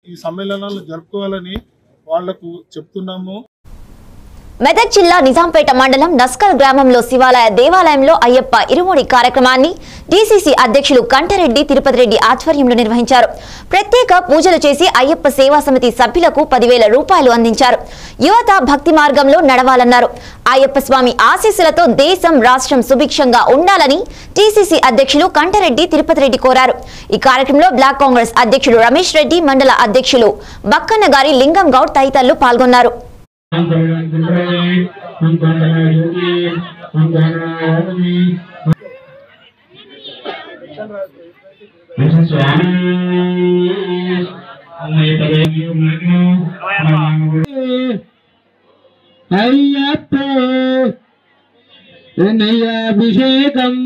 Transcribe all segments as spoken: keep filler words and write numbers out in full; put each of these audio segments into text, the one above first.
ఈ సమ్మేళనాలు జరుపుకోవాలని వాళ్లకు చెప్తున్నాము। మెదక్ జిల్లా నిజాంపేట మండలం నస్కల్ గ్రామంలో శివాలయ దేవాలయంలో అయ్యప్ప ఇరుముడి కార్యక్రమాన్ని డీసీసీ అధ్యక్షులు కంఠరెడ్డి తిరుపతి రెడ్డి ఆధ్వర్యంలో నిర్వహించారు। ప్రత్యేక పూజలు చేసి అయ్యప్ప సేవా సమితి సభ్యులకు పదివేల రూపాయలు అందించారు। యువత భక్తి మార్గంలో నడవాలన్నారు। అయ్యప్ప స్వామి ఆశీస్సులతో దేశం రాష్ట్రం సుభిక్షంగా ఉండాలని డీసీసీ అధ్యక్షులు కంఠరెడ్డి తిరుపతి రెడ్డి కోరారు। ఈ కార్యక్రమంలో బ్లాక్ కాంగ్రెస్ అధ్యక్షుడు రమేష్ రెడ్డి, మండల అధ్యక్షులు బక్కన్నగారి లింగం గౌడ్ తదితరులు పాల్గొన్నారు। అభిషేకం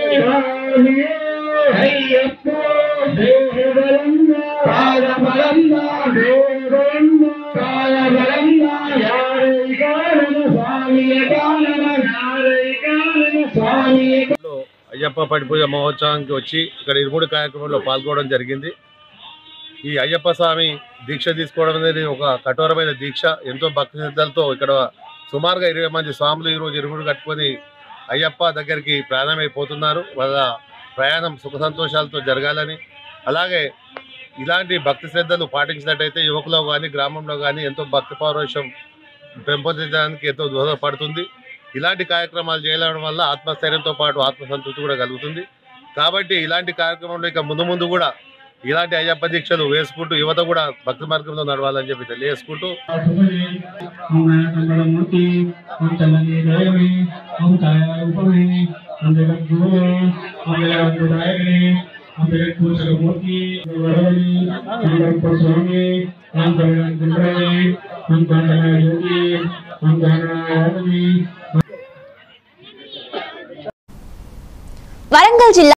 అయ్యప్ప పడిపూజ మహోత్సవానికి వచ్చి ఇక్కడ ఇరుముడి కార్యక్రమంలో పాల్గొనడం జరిగింది। ఈ అయ్యప్ప స్వామి దీక్ష తీసుకోవడం అనేది ఒక కఠోరమైన దీక్ష। ఎంతో భక్తి శ్రద్ధలతో ఇక్కడ సుమారుగా ఇరవై మంది స్వాములు ఈరోజు ఇరుముడి కట్టుకొని అయ్యప్ప దగ్గరికి ప్రయాణమైపోతున్నారు। వాళ్ళ ప్రయాణం సుఖ సంతోషాలతో జరగాలని, అలాగే ఇలాంటి భక్తి శ్రద్ధలు పాటించినట్టయితే యువకులో కానీ గ్రామంలో కానీ ఎంతో భక్తి పౌరుషం పెంపొందించడానికి ఎంతో దోహదపడుతుంది। ఇలాంటి కార్యక్రమాలు చేయడం వల్ల ఆత్మస్థైర్యంతో పాటు ఆత్మసంతృప్తి కూడా కలుగుతుంది। కాబట్టి ఇలాంటి కార్యక్రమంలో ఇక ముందు ముందు కూడా ఇలాంటి అయ్యప్ప దీక్షలు వేసుకుంటూ యువత కూడా భక్తి మార్గంలో నడవాలని చెప్పి తెలియజేసుకుంటూ వరంగల్ జిల్లా